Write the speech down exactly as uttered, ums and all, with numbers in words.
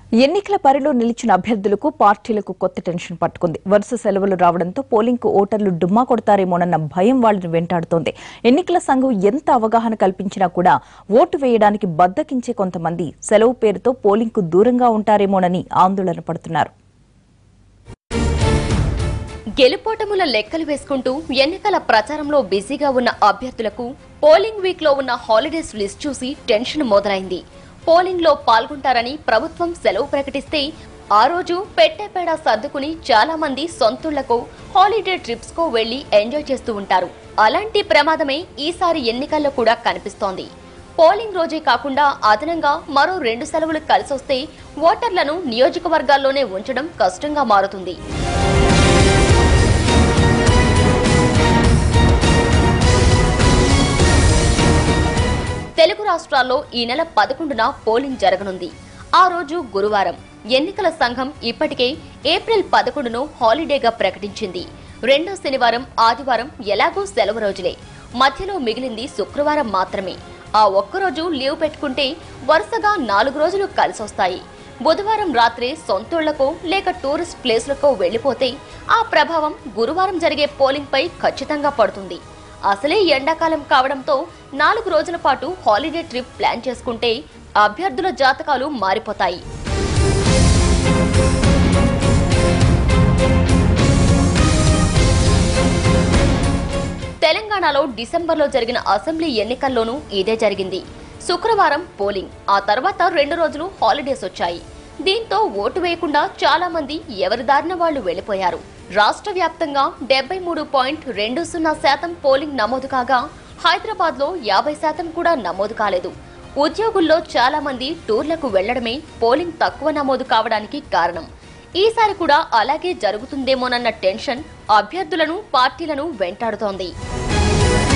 ఎన్నికల పరిలో నిలిచిన అభ్యర్థులకు పార్టీలకు కొత్త టెన్షన్ పట్టుకుంది. వరుస సెలవులు రావడంతో పోలింగ్ కు ఓటర్లు డుమ్మా కొడతారేమోనన్న భయం వాళ్ళని వెంటాడుతోంది. ఎన్నికల సంఘం ఎంత అవగాహన కల్పించినా కూడా ఓటు వేయడానికి బద్దకించే కొంతమంది సెలవు పేరుతో పోలింగ్ కు దూరంగా ఉంటారేమోనని ఆందోళన పడుతున్నారు. గెలుపోటముల లెక్కలు వేసుకుంటూ ఎన్నికల ప్రచారంలో బిజీగా ఉన్న అభ్యర్థులకు పోలింగ్ వీక్ లో ఉన్న హాలిడేస్ లిస్ట్ చూసి టెన్షన్ మొదలైంది. పోలింగ్ లో పాల్గొంటారని ప్రభుత్వం సెలవు ప్రకటిస్తే ఆ రోజు పెట్టేపేడ సర్దుకుని చాలా మంది సొంతూళ్లకు హాలిడే ట్రిప్స్ కు వెళ్లి ఎంజాయ్ చేస్తూ ఉంటారు. అలాంటి ప్రమాదమే ఈసారి ఎన్నికల్లో కూడా కనిపిస్తోంది. పోలింగ్ రోజే కాకుండా అదనంగా మరో రెండు సెలవులు కలిసొస్తే ఓటర్లను నియోజకవర్గాల్లోనే ఉంచడం కష్టంగా మారుతుంది. తెలుగు రాష్ట్రాల్లో ఈ నెల పదకొండున పోలింగ్ జరగనుంది. ఆ రోజు గురువారం. ఎన్నికల సంఘం ఇప్పటికే ఏప్రిల్ పదకొండును హాలిడేగా ప్రకటించింది. రెండో శనివారం, ఆదివారం ఎలాగూ సెలవు రోజులే. మధ్యలో మిగిలింది శుక్రవారం మాత్రమే. ఆ ఒక్కరోజు లీవ్ పెట్టుకుంటే వరుసగా నాలుగు రోజులు కలిసొస్తాయి. బుధవారం రాత్రే సొంతూళ్లకో లేక టూరిస్ట్ ప్లేస్లకో వెళ్లిపోతే ఆ ప్రభావం గురువారం జరిగే పోలింగ్ పై ఖచ్చితంగా పడుతుంది. అసలే ఎండాకాలం కావడంతో నాలుగు రోజుల పాటు హాలిడే ట్రిప్ ప్లాన్ చేసుకుంటే అభ్యర్థుల జాతకాలు మారిపోతాయి. తెలంగాణలో డిసెంబర్లో జరిగిన అసెంబ్లీ ఎన్నికల్లోనూ ఇదే జరిగింది. శుక్రవారం పోలింగ్, ఆ తర్వాత రెండు రోజులు హాలిడేస్ వచ్చాయి. దీంతో ఓటు వేయకుండా చాలా మంది ఎవరి దారిన వాళ్లు వెళ్లిపోయారు. రాష్ట్ర వ్యాప్తంగా డెబ్బై మూడు పాయింట్ రెండు సున్నా శాతం పోలింగ్ నమోదు కాగా హైదరాబాద్ లో యాభై శాతం కూడా నమోదు కాలేదు. ఉద్యోగుల్లో చాలా మంది టూర్లకు వెళ్లడమే పోలింగ్ తక్కువ నమోదు కావడానికి కారణం. ఈసారి కూడా అలాగే జరుగుతుందేమోనన్న టెన్షన్ అభ్యర్థులను, పార్టీలను వెంటాడుతోంది.